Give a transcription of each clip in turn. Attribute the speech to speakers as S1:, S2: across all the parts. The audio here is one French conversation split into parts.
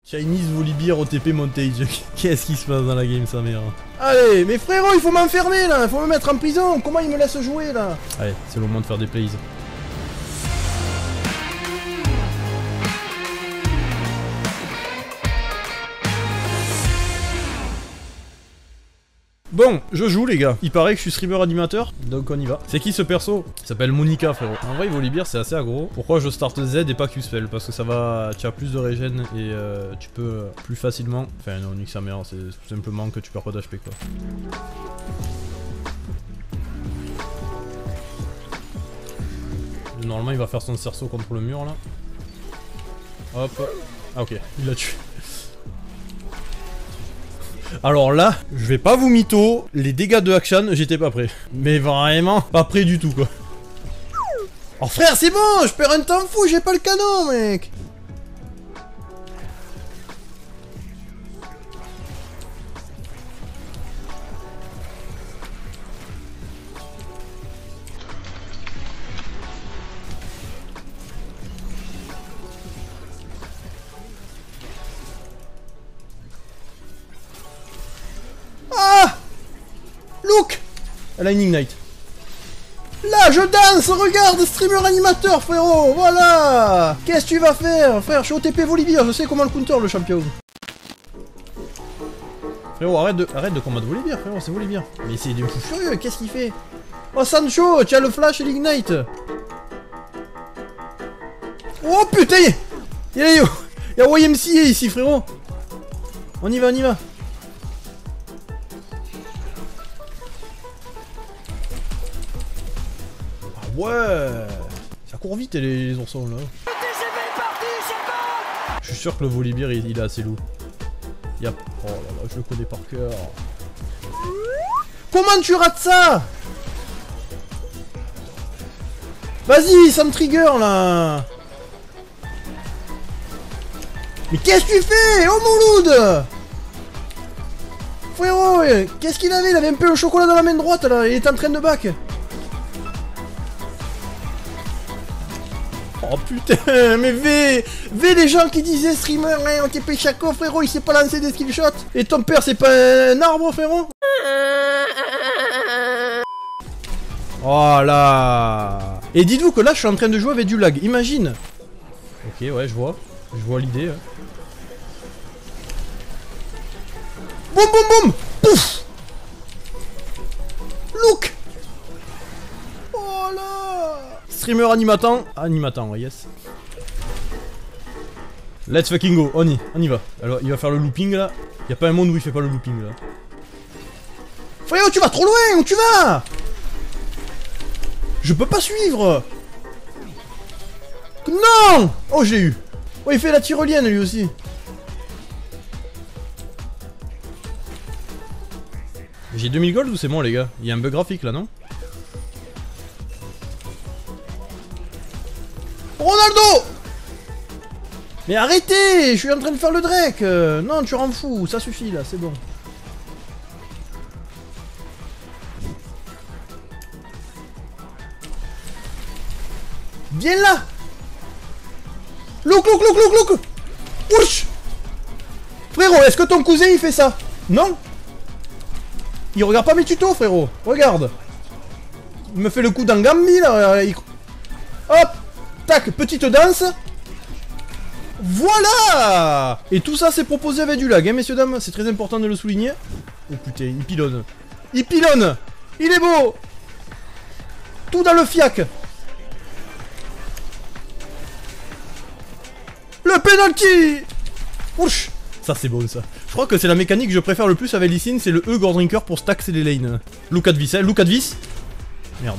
S1: Chinese Volibear OTP Montage. Qu'est-ce qui se passe dans la game, sa mère? Allez, mais frérot, il faut m'enfermer là, il faut me mettre en prison. Comment il me laisse jouer là? Allez, c'est le moment de faire des plays. Bon, je joue les gars. Il paraît que je suis streamer animateur, donc on y va. C'est qui ce perso? Il s'appelle Monica, frérot. En vrai, Volibear c'est assez aggro. Pourquoi je starte Z et pas Q-Spell? Parce que ça va... Tu as plus de régène et tu peux plus facilement... Enfin non, nique sa mère, c'est tout simplement que tu perds pas d'HP quoi. Normalement il va faire son cerceau contre le mur là. Hop. Ah ok, il l'a tué. Alors là, je vais pas vous mytho, les dégâts de Akshan, j'étais pas prêt. Mais vraiment, pas prêt du tout quoi. Oh frère, c'est bon, je perds un temps fou, j'ai pas le canon mec. Look! Elle a une ignite. Là, je danse, regarde, streamer animateur, frérot, voilà! Qu'est-ce que tu vas faire? Frère, je suis OTP Volibear, je sais comment le counter, le champion. Frérot, arrête de combattre Volibear, frérot, c'est Volibear. Mais c'est des fous furieux, qu'est-ce qu'il fait? Oh, Sancho, tu as le flash et l'ignite. Oh, putain! Il y a YMCA ici, frérot. On y va, on y va. Ouais, ça court vite les oursons là. Je suis sûr que le Volibear il est assez lourd. Y'a... Oh là là, je le connais par cœur. Comment tu rates ça? Vas-y, ça me trigger là. Mais qu'est-ce que tu fais? Oh Mouloud! Frérot, qu'est-ce qu'il avait? Il avait un peu le chocolat dans la main droite là, il est en train de back. Oh putain, mais V les gens qui disaient streamer, hein, on TP Chaco, frérot, il s'est pas lancé des skillshots. Et ton père, c'est pas un arbre, frérot? Oh là. Et dites-vous que là, je suis en train de jouer avec du lag, imagine. Ok, ouais, je vois l'idée. Boum, boum, boum. Pouf. Look. Oh là. Streamer animatant, yes. Let's fucking go, on y va. Alors il va faire le looping là. Y a pas un monde où il fait pas le looping là. Frérot, tu vas trop loin, où tu vas? Je peux pas suivre. Non. Oh j'ai eu. Oh il fait la tyrolienne lui aussi. J'ai 2000 gold ou c'est bon les gars? Il y a un bug graphique là non? Ronaldo! Mais arrêtez! Je suis en train de faire le Drake! Non, tu rends fou, ça suffit là, c'est bon. Viens là! Look! Ouch! Frérot, est-ce que ton cousin il fait ça? Non? Il regarde pas mes tutos, frérot. Regarde. Il me fait le coup d'un Gambi là. Hop! Tac, petite danse. Voilà. Et tout ça c'est proposé avec du lag, hein, messieurs dames. C'est très important de le souligner. Oh putain, il pilonne. Il pilonne. Il est beau. Tout dans le fiac. Le penalty. Ouch. Ça c'est bon ça. Je crois que c'est la mécanique que je préfère le plus avec Lee Sin, c'est le E Gordrinker pour stack les lanes. Look at this, hein. Look at this. Merde.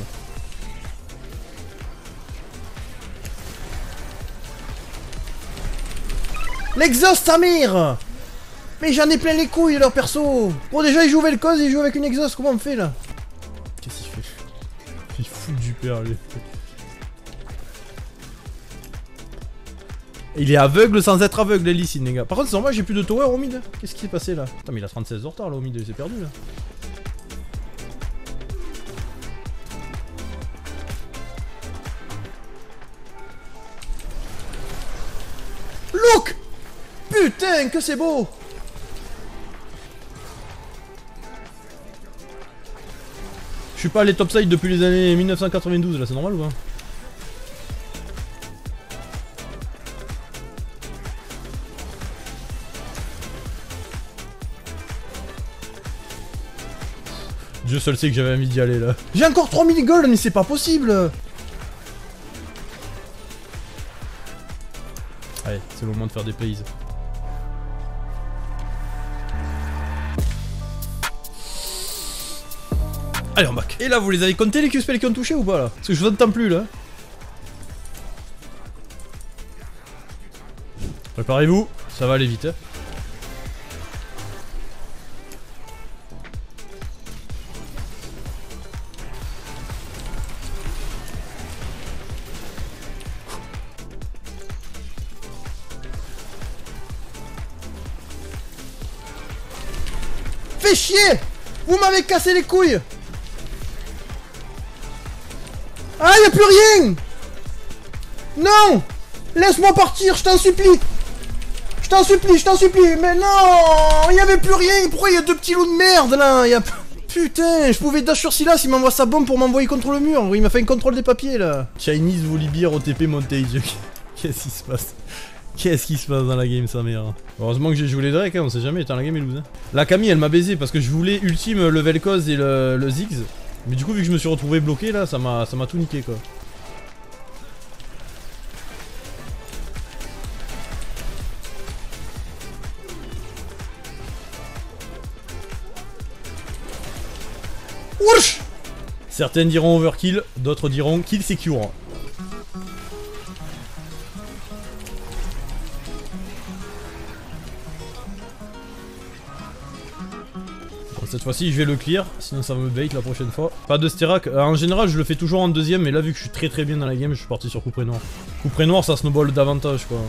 S1: L'exhaust, Samir! Mais j'en ai plein les couilles de leur perso! Bon, déjà, il joue avec le cause, il joue avec une exhaust, comment on fait là? Qu'est-ce qu'il fait? Il fout du père, lui. Il est aveugle sans être aveugle, Lee Sin, les gars. Par contre, c'est moi, j'ai plus de tower au mid. Qu'est-ce qui s'est passé là? Putain, mais il a 36 de retard là au mid, il s'est perdu là. Look! Putain! putain, que c'est beau. Je suis pas allé topside depuis les années 1992 là, c'est normal ou pas? Dieu seul sait que j'avais envie d'y aller là. J'ai encore 3000 gold, mais c'est pas possible. Allez, c'est le moment de faire des plays. Allez, on back. Et là, vous les avez comptés les Q-spells qui ont touché ou pas là? Parce que je vous entends plus là. Préparez-vous, ça va aller vite. Hein. Fais chier! Vous m'avez cassé les couilles! Ah, y'a plus rien! Non! Laisse-moi partir, je t'en supplie! Je t'en supplie, mais non! Il y avait plus rien! Pourquoi il y a deux petits loups de merde là? Putain, je pouvais dash sur Silas, il m'envoie sa bombe pour m'envoyer contre le mur. Il m'a fait un contrôle des papiers là. Chinese Volibear OTP Montage. Qu'est-ce qui se passe? Qu'est-ce qui se passe dans la game, sa mère? Heureusement que j'ai joué les Drake, hein, on sait jamais, la game est loose. Hein. La Camille, elle m'a baisé parce que je voulais ultime le Vel'Koz et le Ziggs. Mais du coup, vu que je me suis retrouvé bloqué là, ça m'a tout niqué quoi. Wesh! Certains diront overkill, d'autres diront kill secure. Cette fois-ci, je vais le clear, sinon ça va me bait la prochaine fois. Pas de Sterak. En général, je le fais toujours en deuxième, mais là, vu que je suis très bien dans la game, je suis parti sur Couperet Noir. Couperet Noir, ça snowball davantage, quoi.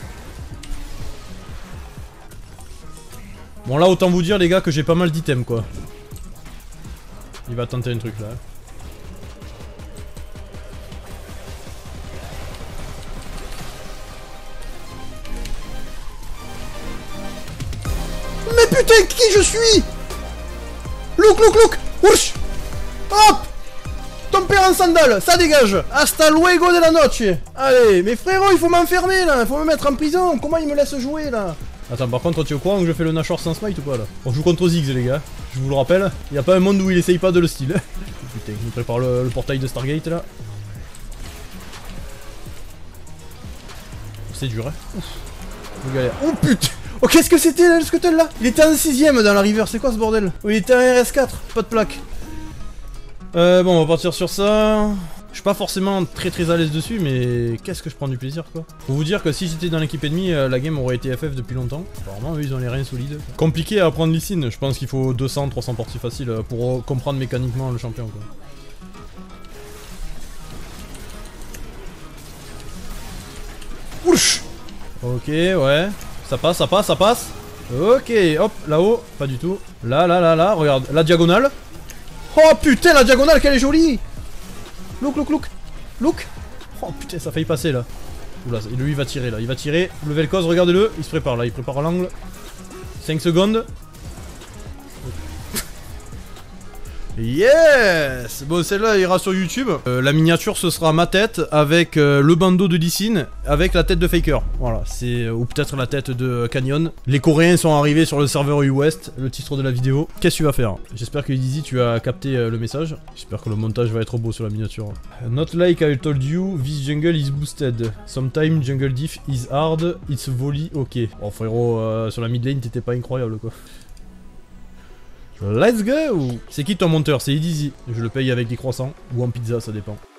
S1: Bon, là, autant vous dire, les gars, que j'ai pas mal d'items, quoi. Il va tenter un truc, là. Mais putain, qui je suis? Look! Ouch! Hop! Ton père en sandales, ça dégage! Hasta luego de la noche! Allez, mais frérot, il faut m'enfermer là! Il faut me mettre en prison! Comment il me laisse jouer là? Attends, par contre, tu es au courant que je fais le Nashor sans smite ou pas là? On joue contre Ziggs, les gars. Je vous le rappelle, il n'y a pas un monde où il essaye pas de le style. Putain, il me prépare le portail de Stargate là. C'est dur, hein? Je galère. Oh putain! Oh, qu'est-ce que c'était là, le scuttle là? Il était en 6ème dans la river, c'est quoi ce bordel? Oh, il était en RS4, pas de plaque. Bon, on va partir sur ça. Je suis pas forcément très à l'aise dessus, mais qu'est-ce que je prends du plaisir quoi. Faut vous dire que si j'étais dans l'équipe ennemie, la game aurait été FF depuis longtemps. Apparemment, eux ils ont les reins solides. Compliqué à apprendre Lee Sin, je pense qu'il faut 200-300 parties faciles pour comprendre mécaniquement le champion quoi. Ouch! Ok, ouais. Ça passe. Ok, hop, là-haut, pas du tout. Là, regarde, la diagonale. Oh putain, la diagonale, qu'elle est jolie! Look! Oh putain, ça a failli passer là. Oula, lui il va tirer là, il va tirer. Le Vel'Koz, regardez-le, il se prépare là, il prépare l'angle. 5 secondes. Yes! Bon, celle-là ira sur YouTube. La miniature, ce sera ma tête avec le bandeau de Lee Sin, avec la tête de Faker. Voilà, c'est ou peut-être la tête de Canyon. Les Coréens sont arrivés sur le serveur US, le titre de la vidéo. Qu'est-ce que tu vas faire? J'espère que Dizzy, tu as capté le message. J'espère que le montage va être beau sur la miniature. Not like I told you, this jungle is boosted. Sometimes jungle diff is hard, it's volley, ok. Oh frérot, sur la mid lane, t'étais pas incroyable quoi. Let's go! C'est qui ton monteur? C'est Easy. Je le paye avec des croissants ou en pizza, ça dépend.